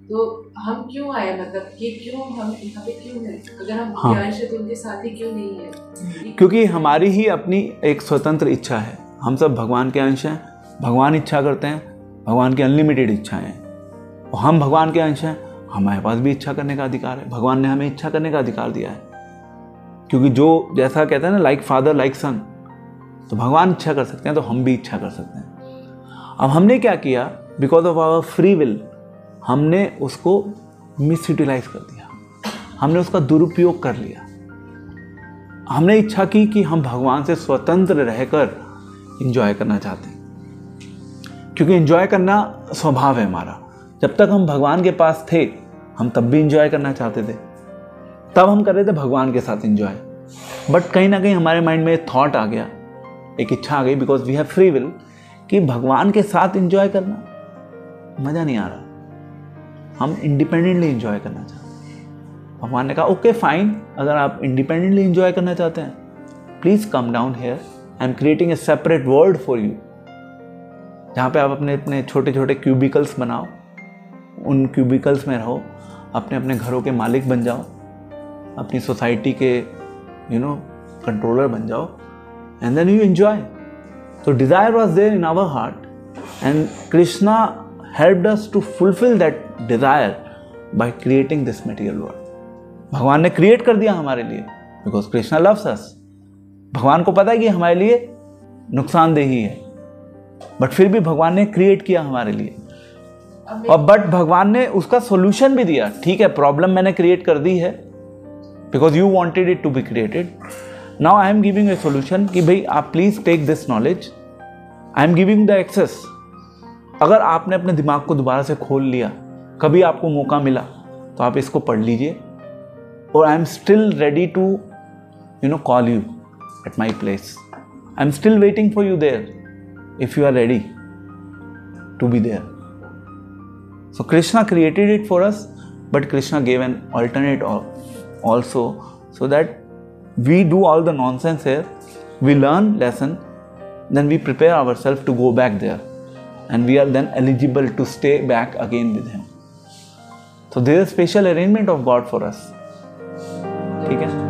तो हम क्यों आए, मतलब कि क्यों हम यहाँ पे क्यों हैं? अगर हम उनके अंश हैं तो उनके साथ ही क्यों नहीं है? क्योंकि हमारी ही अपनी एक स्वतंत्र इच्छा है। हम सब भगवान के अंश हैं, भगवान इच्छा करते हैं, भगवान की अनलिमिटेड इच्छाएं हैं। और हम भगवान के अंश हैं, हमारे पास भी इच्छा करने का अधिकार है। भगवान ने हमें इच्छा करने का अधिकार दिया है, क्योंकि जो जैसा कहते हैं ना, लाइक फादर लाइक सन, तो भगवान इच्छा कर सकते हैं तो हम भी इच्छा कर सकते हैं। अब हमने क्या किया, because of our free will, हमने उसको मिस यूटिलाइज कर दिया, हमने उसका दुरुपयोग कर लिया। हमने इच्छा की कि हम भगवान से स्वतंत्र रहकर एंजॉय करना चाहते हैं, क्योंकि एंजॉय करना स्वभाव है हमारा। जब तक हम भगवान के पास थे हम तब भी एंजॉय करना चाहते थे, तब हम कर रहे थे भगवान के साथ एंजॉय। बट कहीं ना कहीं हमारे माइंड में थॉट आ गया, एक इच्छा आ गई, because we have free will, कि भगवान के साथ एंजॉय करना मज़ा नहीं आ रहा, हम इंडिपेंडेंटली एंजॉय करना चाहते हैं। भगवान ने कहा ओके फाइन, अगर आप इंडिपेंडेंटली एंजॉय करना चाहते हैं, please come down here, I am creating a separate world for you, जहाँ पे आप अपने अपने छोटे छोटे क्यूबिकल्स बनाओ, उन क्यूबिकल्स में रहो, अपने अपने घरों के मालिक बन जाओ, अपनी सोसाइटी के कंट्रोलर बन जाओ, एंड देन यू एंजॉय। तो desire was there in our heart and Krishna helped us to fulfill that desire by creating this material world. भगवान ने क्रिएट कर दिया हमारे लिए, बिकॉज कृष्णा लव्स अस। भगवान को पता है कि हमारे लिए नुकसानदेही है, बट फिर भी भगवान ने क्रिएट किया हमारे लिए। और बट भगवान ने उसका सोल्यूशन भी दिया। ठीक है, प्रॉब्लम मैंने क्रिएट कर दी है, because you wanted it to be created. Now I am giving a solution कि भाई आप please take this knowledge, I am giving the access. अगर आपने अपने दिमाग को दोबारा से खोल लिया, कभी आपको मौका मिला तो आप इसको पढ़ लीजिए, और I am still ready to call you at my place. I am still waiting for you there if you are ready to be there. So Krishna created it for us, but Krishna gave an alternate also, so that we do all the nonsense here, we learn lesson, then we prepare ourselves to go back there, and we are then eligible to stay back again with him. So there is a special arrangement of God for us. ठीक है?